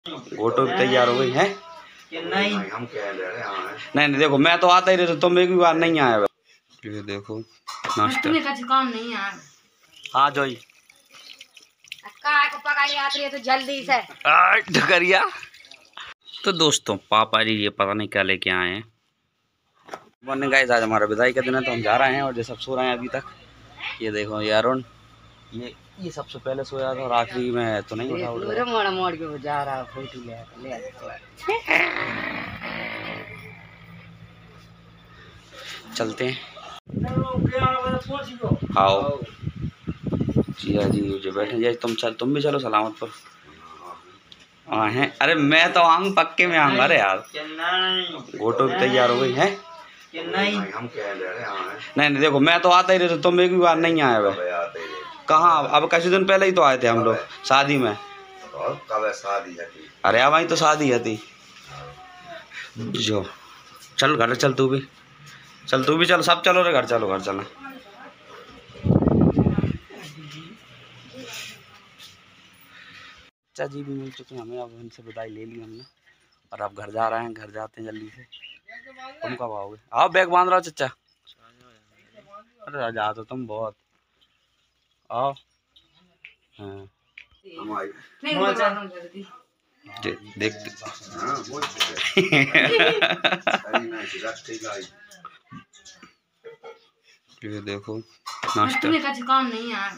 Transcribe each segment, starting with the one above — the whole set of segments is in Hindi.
घोटो भी तैयार हो गई है। नहीं हम कह रहे हैं नहीं देखो मैं तो आता ही रहे, तो तुम एक भी बार नहीं आया। ये देखो नाश्ता काम नहीं आया। हाँ जोई तो जल्दी से करिया। तो दोस्तों पापा जी ये पता नहीं क्या लेके आए हैं। मॉर्निंग गाइस, आज हमारा विदाई का दिन है तो हम जा रहे हैं और जो सब सो रहे हैं अभी तक। ये देखो ये अरुण ये सबसे पहले सोया था और आखिरी में तो नहीं उठा मोड़ के जा रहा फोटो ले चलते हैं। आओ जिया जी जो बैठे जाए तुम भी चलो सलामत पर। हाँ हैं, अरे मैं तो आऊँ पक्के में आऊँगा। अरे यार घोटो भी तैयार हो गई है। नहीं हम कह रहे हैं नहीं देखो मैं तो आता ही रहे, तो तुम एक भी बार नहीं आया हुआ। कहाँ अब कुछ दिन पहले ही तो आए थे हम लोग शादी में। कब है शादी? अरे अब वहीं तो शादी थी। जो चल घर चल, तू भी चल, सब चलो रे घर चलो घर चलो। चाचा जी भी मिल चुके हैं हमें, अब उनसे विदाई ले ली हमने और अब घर जा रहे हैं। घर जाते हैं जल्दी से। तुम कब आओगे? आओ बैग बांध रहा हो चचा। अरे जा तो तुम बहुत आओ। हाँ देख ये देखो नाश्ता काम नहीं है।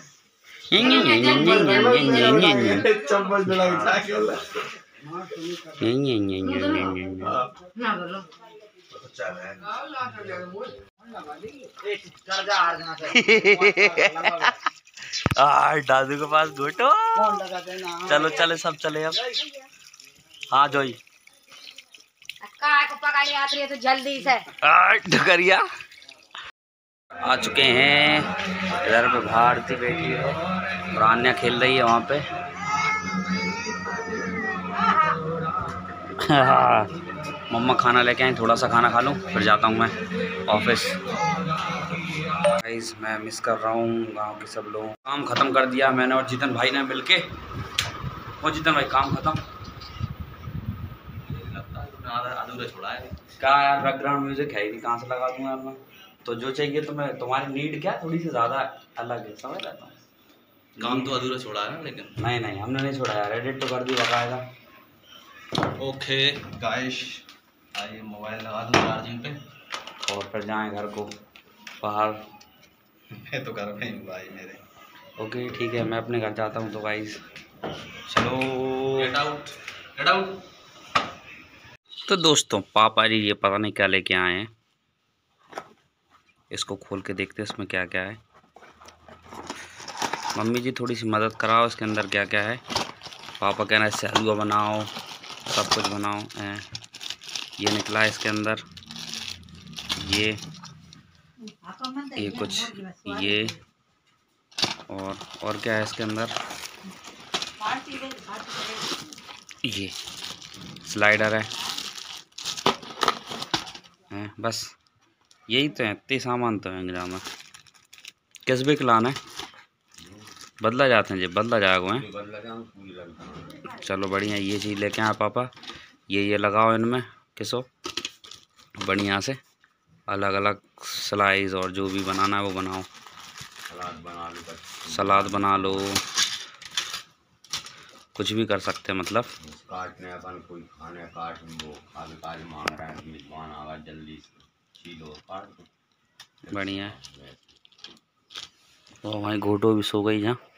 दादू के पास घोटो। चलो चले सब चले अब। हाँ जोई तो जल्दी से करिया। आ चुके हैं इधर पे। भारती बैठी है और आन्या खेल रही है वहाँ पे। मम्मा खाना लेके आई, थोड़ा सा खाना खा लूँ फिर जाता हूँ मैं ऑफिस। गाइस मैं मिस कर रहा हूँ गांव के सब लोग। काम ख़त्म कर दिया मैंने और जीतन भाई ने मिलके। वो जीतन भाई काम ख़त्म अधूरा छोड़ा है। क्या यार बैकग्राउंड म्यूजिक है ही नहीं, कहाँ से लगा दूँ यार मैं। तो जो चाहिए तो मैं तुम्हारी नीड क्या थोड़ी सी ज़्यादा अलग है, समझ रहा हूँ। काम तो अधूरा छोड़ा है ना, लेकिन नहीं हमने नहीं छोड़ा यार, एडिट तो कर दी बकायदा। ओके गाइस आइए मोबाइल लगा दूँ चार्जिंग पे और फिर जाएँ घर को बाहर। मैं तो घर में हूँ भाई मेरे। ओके ठीक है मैं अपने घर जाता हूँ। तो गाइस चलो गेट आउट। तो दोस्तों पापा जी ये पता नहीं क्या लेके आए हैं। इसको खोल के देखते हैं इसमें क्या क्या है। मम्मी जी थोड़ी सी मदद कराओ इसके अंदर क्या क्या है। पापा कह रहे हैं इससे हलवा बनाओ, सब कुछ बनाओ। ये निकला है इसके अंदर, ये कुछ ये और क्या है इसके अंदर। ये स्लाइडर है बस यही तो है। इतने सामान तो है ग्राम में। किस भी खिलाना है बदला जाते हैं जी, बदला जाएगा है। चलो बढ़िया ये चीज़ लेके आए पापा। ये लगाओ इनमें किसो बढ़िया से अलग अलग स्लाइस और जो भी बनाना है वो बनाओ। सलाद बना लो, कुछ भी कर सकते हैं मतलब। काटने अपन कोई खाने काट वो खाली मांग रहा है मेजबान आवा जल्दी चीलो काट बढ़िया। और वहीं घोटो भी सो गई है।